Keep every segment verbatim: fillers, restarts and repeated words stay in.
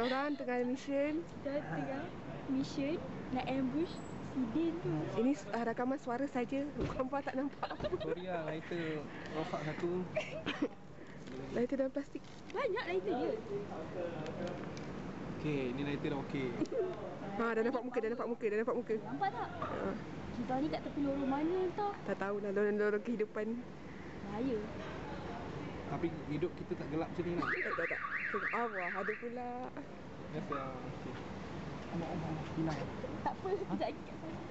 Diorang tengah mission. Dah tengah mission nak ambush si Din tu. Ini uh, rakaman suara saja. Hampa tak nampak. Sorry lah, lighter rosak satu. Lighter dalam plastik. Banyak lah itu je. Okay, ni lighter dah okay. Ha, dah nampak muka, dah nampak muka, dah nampak muka. Nampak tak? Ha, Kita ni kat tepi lorong mana tau. tak tahu lah lorong-lorong kehidupan. Bahaya. Tapi hidup kita tak gelap macam ni lah. Tak, tak, tak. Allah, ada pula. Biasa lah. Okay. Amak, amak, amak. Hilang. Tak apa, sekejap lagi kat sana.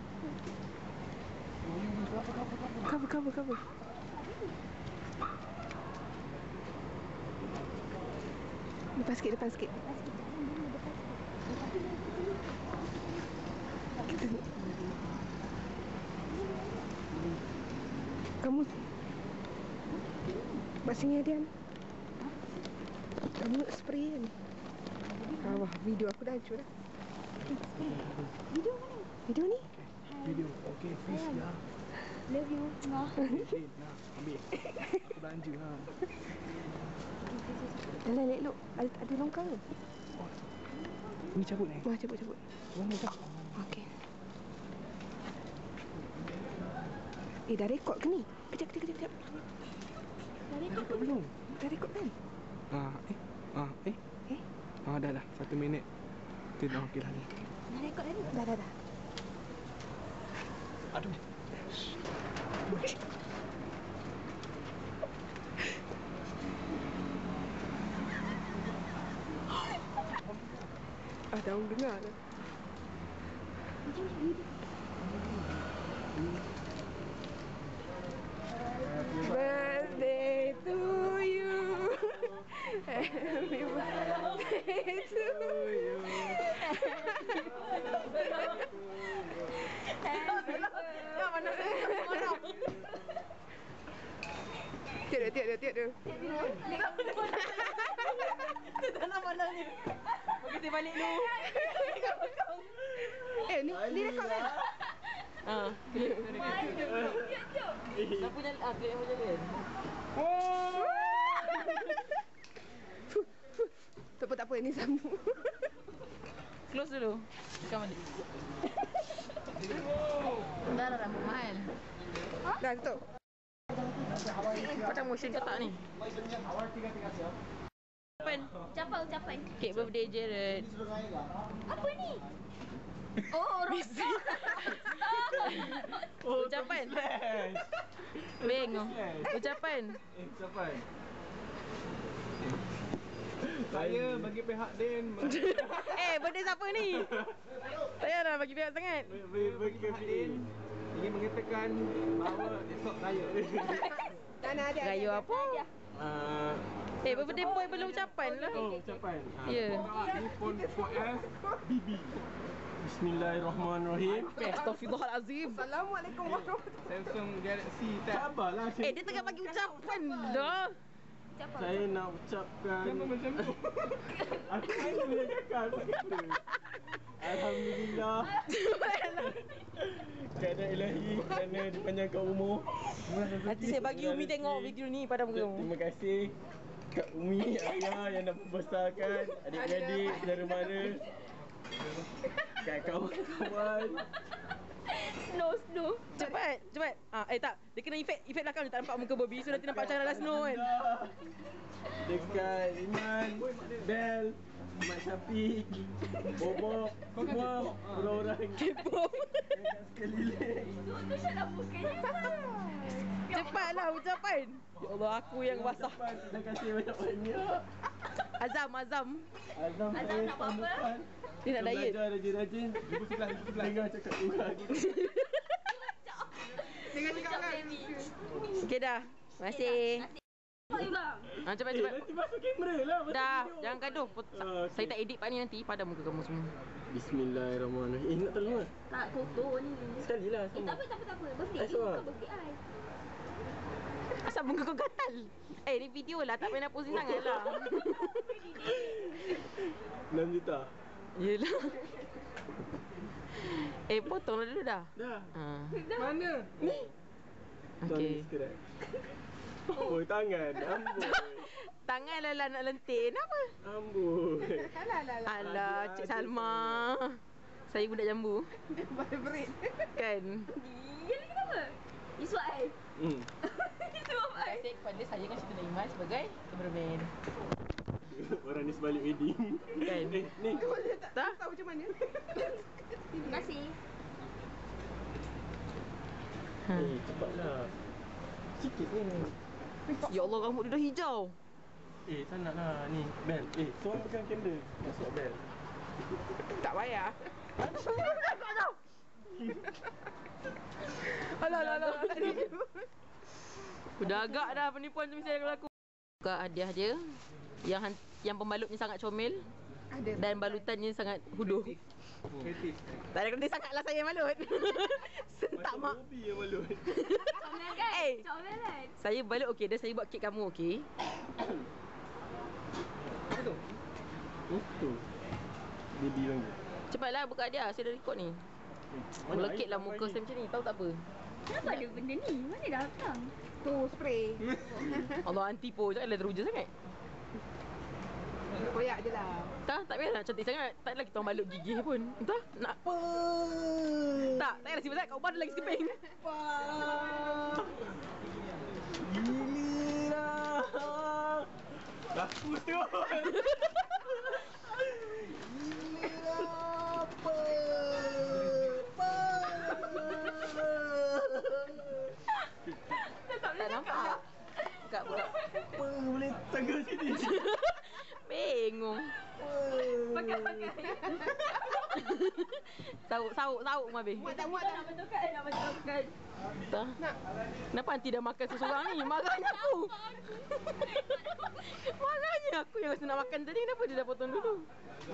Cover, cover, cover. Depan sikit, depan sikit. Lepas sikit, jangan dulu depan sikit. Lepas tu dia Kita ni. Kamu Mak sini Adian. Kamu spray kan? Ah, wah, video aku dah hancur dah. video mana? Video ni? Video. Okay, fish dah. Love you. Nah. Okay, nah, ambil. Aku belanja lah. Dah lah, elok. Ada, ada longkang ke? Ni cabut ni. Wah, cabut, cabut. Mana tak? Okey. Eh, dah rekod ke ni? Kejap, kejap, kejap, kejap. Dah rekod Rekod belum? Dah rekod kan? Ah, eh. Ah, eh. Eh? Ah, dah dah. Satu minit. Tu dah okey lah ni. Dah rekod dah ni? Dah, dah, dah. Aduh. Ah, dah orang dengar dah. Macam ni. Birthday to you. Happy birthday to you. Tiada, tiada, tiada. Tak nak pandangnya. Kita balik dulu. Eh, ni ni rekod kan? Ha. Siapa jalan? Ah, klip yang jalan. Tak apa, tak apa, ni sambung. Close dulu. Tekan balik. Dah dah rambut mahal. Dah, tutup. Macam motion ke tak ni? Ucapan. Ucapan, ucapan. Cake birthday Jared. Apa ni? Oh, rosak. Oh, ucapan. Beng. Ucapan. Eh, siapa? Saya bagi pihak Din. Eh, birthday siapa ni? Saya dah bagi pihak sangat. Bagi pihak Din ingin mengatakan bahawa esok raya. Dah, dah, ada. Raya apa? Ah, Eh, birthday boy perlu ucapan lah. oh, ucapan. Ya. iPhone four S B B. Bismillahirrahmanirrahim. Astaghfirullahalazim. Assalamualaikum warahmatullahi Samsung Galaxy Tab. Sabarlah. Eh, dia tengah bagi ucapan dah. Saya nak ucapkan macam tu. Aku hanya boleh cakap begitu. Alhamdulillah. Keadaan ilahi kerana dipanjangkan umur. Nanti saya bagi Umi tengok video ni pada muka kamu. Terima kasih Kak Umi, ayah yang dah membesarkan adik-adik, saudara-mara, kat kawan-kawan. Snow, snow. Cepat, cepat. Ah, eh tak, dia kena efek efek belakang dia tak nampak muka Bobby, so nanti nampak macam dalam snow kan. Dekat Iman, Bel, Mak Syafiq, Bobok, semua orang-orang K-pop. dekat sekeliling. Tu syarah mukanya. Cepatlah ucapan. Ya Allah, aku yang basah. Ucapan, terima kasih banyak-banyak. Azam, Azam. Azam Azam saya nak buat tahun apa? depan Dia nak diet. belajar rajin-rajin. Ibu sebelah, ibu sebelah. Dengar cakap Tuhan. Dengan cakap kan? Okey dah. Terima kasih. Apa bang? Ah, cepat Eh, cepat. nanti masuk kamera lah. masuk Dah, video. jangan gaduh. Pot- Ah, okey. Saya tak edit part ni nanti pada muka kamu semua. Bismillahirrahmanirrahim. Eh, nak tolong lah. Tak kotor ni. Sekali lah Eh, tak sama. apa, tak apa, tak apa. Birthday Eh, ni sebab? bukan birthday I. Asal muka kau gatal? Eh, ni video lah. Tak payah nak pusing sangat lah. enam juta. Yelah. Eh, potong dah dulu dah. Dah. Ha. Mana? Ni. Okey. Subscribe. Oh, tangan. Amboi. Tangan Lala nak lentik. Kenapa? Amboi. Alah, alah, alah. Alah, Cik Salma. Saya budak jambu. Favorite. Kan? Dia ni kenapa? Isu ai. Hmm. Isu apa ai? Terima kasih kepada saya kan Siti Naiman sebagai cameraman. Orang ni sebalik wedding. Kan? Eh, ni. Tak Tak? tahu macam mana. Terima kasih. Ha. Eh, cepatlah. Sikit ni. Ya Allah, rambut dia dah hijau. Eh, tak nak lah. Ni, bel. Eh, seorang pegang candle. Masuk bel. Tak payah. Alah, alah, alah. Udah agak dah penipuan tu misalnya berlaku. Buka hadiah dia. Yang han- yang pembalutnya sangat comel. Ada. Dan balutannya sangat huduh. Kreatif. Tak ada kena sangatlah saya balut. Sentak mak. Hobi yang balut. Comel kan? Eh. Comel kan? Saya balut okey, dan saya buat kek kamu okey. Apa tu? Oh, tu. Baby bangga. Cepatlah buka hadiah, saya dah record ni. Melekitlah muka saya macam ni, tahu tak apa? Kenapa ada benda ni? Mana datang? Tu spray. Allah anti po, janganlah teruja sangat. Koyak je lah. Tak, tak payah nak cantik sangat. Tak adalah kita orang balut gigih pun. Entah, nak apa? Tak, tak payah simpan sangat. Kau ubah lagi sekeping. Gililah. Dah putus tu. Gililah apa? Tak nampak. Buka, buka. Apa boleh tanggal sini? Bengong. Pakai-pakai. Sauk, sauk, sauk Mabih. Muat tak muat Kita tak? nak betulkan, nak betulkan. Tak. Kenapa Aunty dah makan seseorang ni? Marahnya aku. Marahnya aku yang rasa nak makan tadi. Kenapa dia dah potong dulu?